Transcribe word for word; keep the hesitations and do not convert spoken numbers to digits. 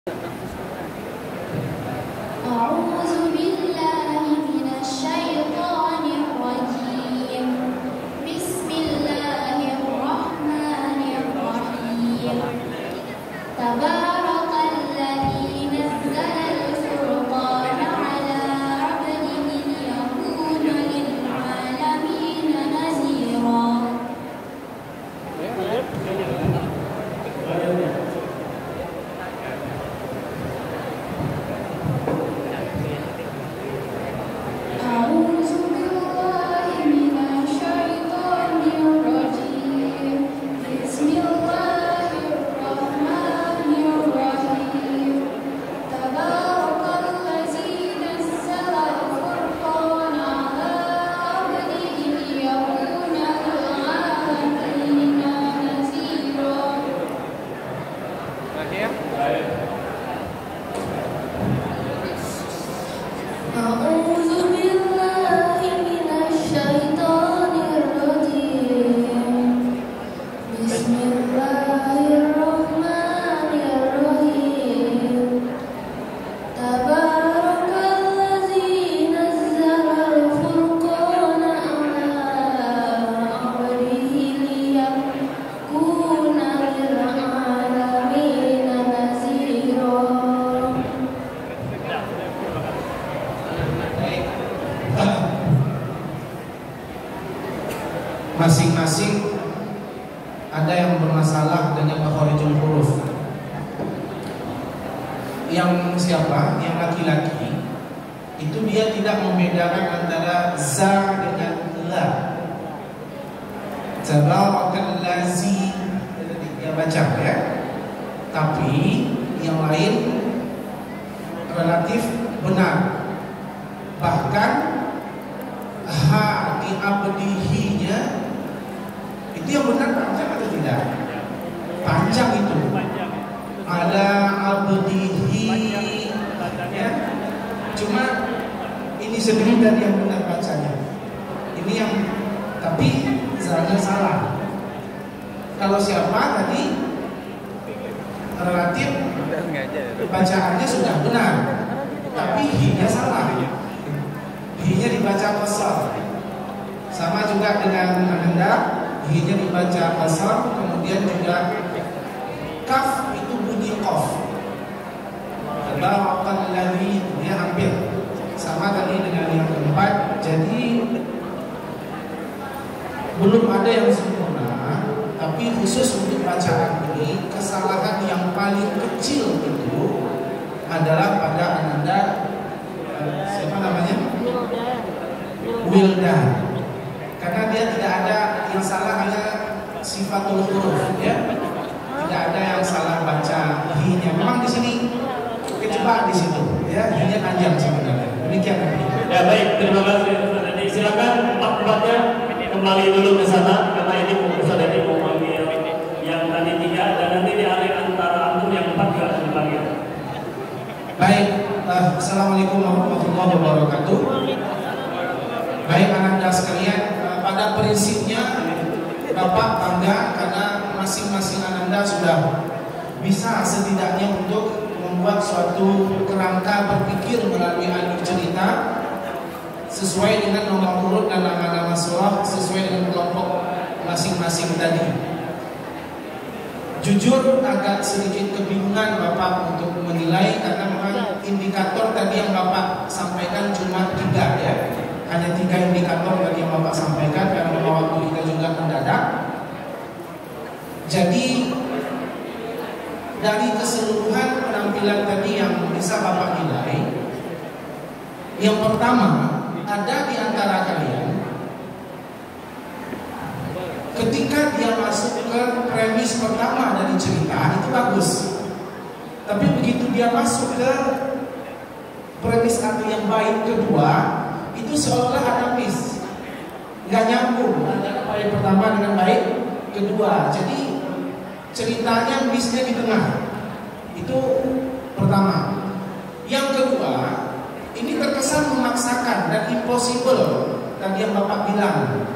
Masing-masing ada yang bermasalah dengan makharijul huruf. Yang siapa? Yang laki-laki itu dia tidak membedakan antara za dengan la. Tabarakallazi dia baca ya. Tapi yang lain relatif benar. Bahkan ha di abdihi-nya itu yang benar panjang atau tidak? Panjang itu. Ala abdihi ya. Cuma ini sedikit dari yang benar bacanya. Ini yang tapi zalnya salah. Kalau siapa tadi relatif bacaannya sudah benar, tapi hi-nya salah. Hi-nya dibaca qasar. Sama juga dengan Anda, hi-nya dibaca qasar, kemudian juga kaf itu bunyi qaf. Tabarakallazi dia hampir sama tadi dengan yang keempat. Jadi belum ada yang sempurna, tapi khusus untuk bacaan ini kesalahan yang paling kecil itu adalah pada Anda siapa namanya? Wildan. Karena dia tidak ada yang salah, hanya sifatul huruf ya. Tidak ada yang salah baca hi-nya. Memang di sini kecebak di situ ya, hi-nya panjang sebenarnya. Demikian. Ya baik, terima kasih. Nanti silakan empat-empatnya kembali dulu ke sana karena ini Ustaz Dedi mau manggil yang tadi tiga dan nanti di area antara antum yang empat juga akan dipanggil. Baik, uh, assalamualaikum warahmatullahi wabarakatuh. Baik anak-anak sekalian, uh, pada prinsipnya Bapak bangga karena masing-masing anak-anak sudah bisa setidaknya untuk membuat suatu kerangka berpikir melalui alur cerita sesuai dengan nomor urut dan nama-nama surah sesuai dengan kelompok masing-masing tadi. Jujur agak sedikit kebingungan Bapak untuk menilai karena memang indikator tadi yang Bapak sampaikan cuma tiga ya. Hanya tiga indikator tadi yang Bapak sampaikan karena waktu kita juga mendadak. Jadi dari keseluruhan penampilan tadi yang bisa Bapak nilai, yang pertama ada di antara kalian ketika dia masuk ke premis pertama dari cerita itu bagus, tapi begitu dia masuk ke premis atau yang baik kedua itu seolah ada miss, nggak nyambung antara baik pertama dengan baik kedua. Jadi ceritanya missnya di tengah. Itu pertama. Yang kedua, ini terkesan memaksakan dan impossible tadi yang Bapak bilang.